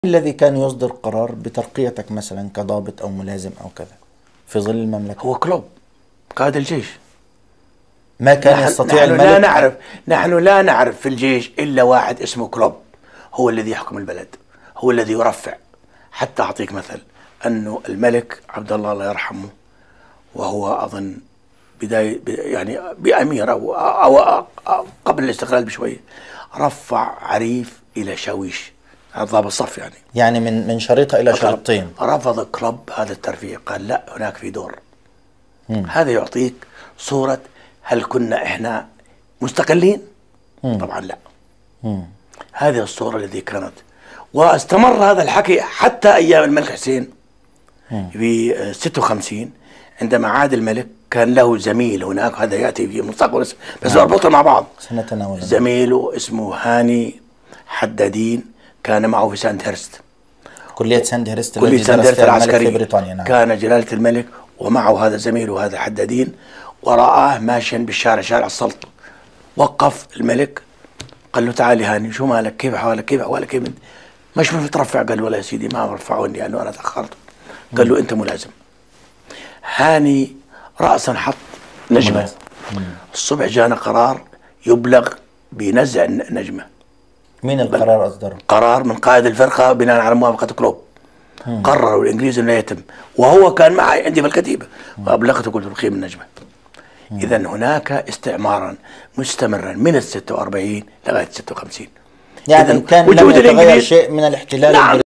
الذي كان يصدر قرار بترقيتك مثلا كضابط أو ملازم أو كذا في ظل المملكة؟ هو كلوب قائد الجيش. ما كان يستطيع نحن الملك. نحن لا نعرف في الجيش إلا واحد اسمه كلوب، هو الذي يحكم البلد، هو الذي يرفع. حتى أعطيك مثل أنه الملك عبد الله يرحمه، وهو أظن بداية يعني بأمير أو قبل الاستقلال بشوية، رفع عريف إلى شاويش، ضابط الصف يعني من شريطة إلى شريطتين. رفض كلوب هذا الترفيع، قال لا، هناك في دور. هذا يعطيك صورة هل كنا إحنا مستقلين؟ طبعا لا. هذه الصورة التي كانت، واستمر هذا الحكي حتى أيام الملك حسين في 56. عندما عاد الملك كان له زميل هناك، هذا يأتي في مستقبل بس أربطه مع بعض. زميله اسمه هاني حدادين، كان معه في ساندهرست، كلية ساندهرست التي درس فيها الملك في بريطانيا. نعم. كان جلالة الملك ومعه هذا زميله هذا حدادين، ورآه ماشيا بالشارع، شارع السلط. وقف الملك قال له تعالي هاني، شو مالك؟ كيف حوالك؟ كيف أحوالك؟ كيف مش ترفع؟ قال له لا يا سيدي، ما رفعوني لأنه أنا تأخرت. قال له أنت ملازم. هاني رأسا حط نجمة. الصبح جانا قرار يبلغ بنزع النجمة. مين القرار أصدره؟ قرار من قائد الفرقة بناء على موافقة كلوب. قرروا الإنجليز أنه لا يتم، وهو كان معي عندي في الكتيبة، وأبلغته قلت بقيم النجمة. إذا هناك استعمارا مستمرا من 46 لغاية 56. يعني كان لم يتغير شيء من الاحتلال. نعم.